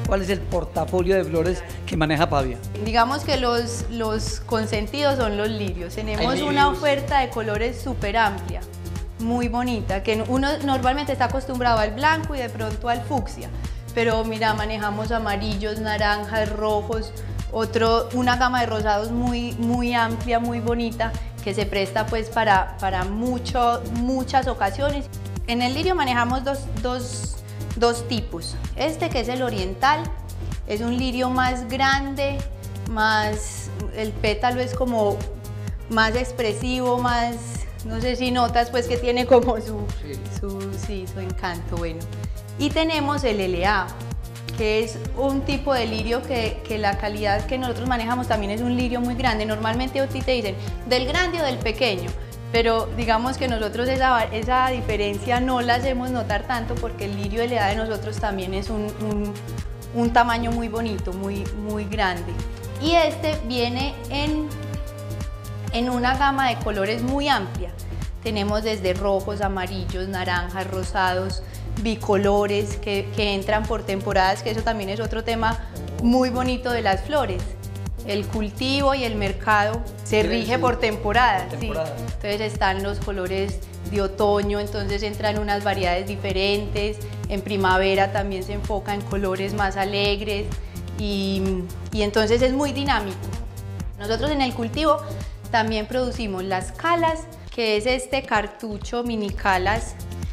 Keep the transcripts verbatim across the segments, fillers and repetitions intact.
¿Cuál es el portafolio de flores que maneja Pavia? Digamos que los, los consentidos son los lirios. Tenemos Hay una lirios. oferta de colores súper amplia, muy bonita, que uno normalmente está acostumbrado al blanco y de pronto al fucsia. Pero mira, manejamos amarillos, naranjas, rojos, otro, una gama de rosados muy, muy amplia, muy bonita, que se presta pues para, para mucho, muchas ocasiones. En el lirio manejamos dos, dos, dos tipos. Este, que es el oriental, es un lirio más grande, más, el pétalo es como más expresivo, más, no sé si notas pues que tiene como su, Sí. su, sí, su encanto, bueno. Y tenemos el L A, que es un tipo de lirio que, que la calidad que nosotros manejamos también es un lirio muy grande. Normalmente a ti te dicen del grande o del pequeño, pero digamos que nosotros esa, esa diferencia no la hacemos notar tanto porque el lirio L A de nosotros también es un, un, un tamaño muy bonito, muy, muy grande. Y este viene en, en una gama de colores muy amplia. Tenemos desde rojos, amarillos, naranjas, rosados, bicolores que, que entran por temporadas, que eso también es otro tema muy bonito de las flores. El cultivo y el mercado se rige por temporadas, por temporada. ¿sí? Entonces están los colores de otoño, entonces entran unas variedades diferentes. En primavera también se enfoca en colores más alegres y, y entonces es muy dinámico. Nosotros en el cultivo también producimos las calas, que es este cartucho mini calas,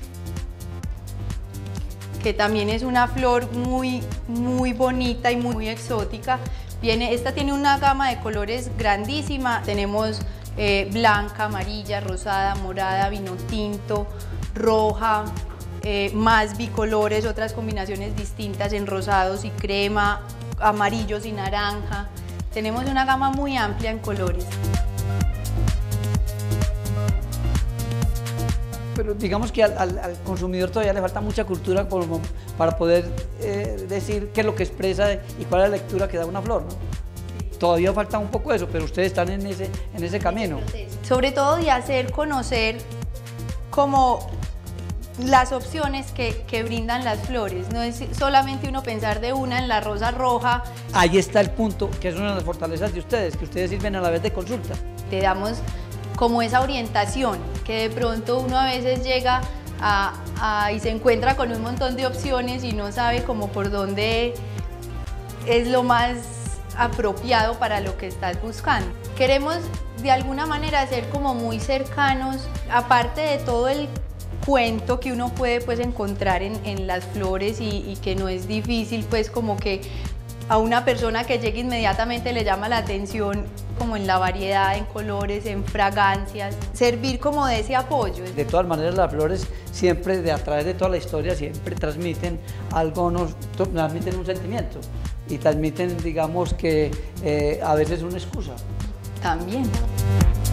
que también es una flor muy, muy bonita y muy exótica. Viene, esta tiene una gama de colores grandísima. Tenemos eh, blanca, amarilla, rosada, morada, vino tinto, roja, eh, más bicolores, otras combinaciones distintas en rosados y crema, amarillos y naranja. Tenemos una gama muy amplia en colores. Pero digamos que al, al, al consumidor todavía le falta mucha cultura por, para poder eh, decir qué es lo que expresa y cuál es la lectura que da una flor, ¿no? Sí. Todavía falta un poco eso, pero ustedes están en ese, en ese camino. Sobre todo de hacer conocer como las opciones que, que brindan las flores. No es solamente uno pensar de una en la rosa roja. Ahí está el punto, que es una de las fortalezas de ustedes, que ustedes sirven a la vez de consulta. Te damos como esa orientación, que de pronto uno a veces llega a, a, y se encuentra con un montón de opciones y no sabe como por dónde es lo más apropiado para lo que estás buscando. Queremos de alguna manera ser como muy cercanos, aparte de todo el cuento que uno puede pues encontrar en, en las flores y, y que no es difícil pues como que a una persona que llegue inmediatamente le llama la atención como en la variedad, en colores, en fragancias, servir como de ese apoyo. De todas maneras, las flores siempre, de a través de toda la historia, siempre transmiten algo, nos, transmiten un sentimiento y transmiten, digamos que eh, a veces una excusa. También.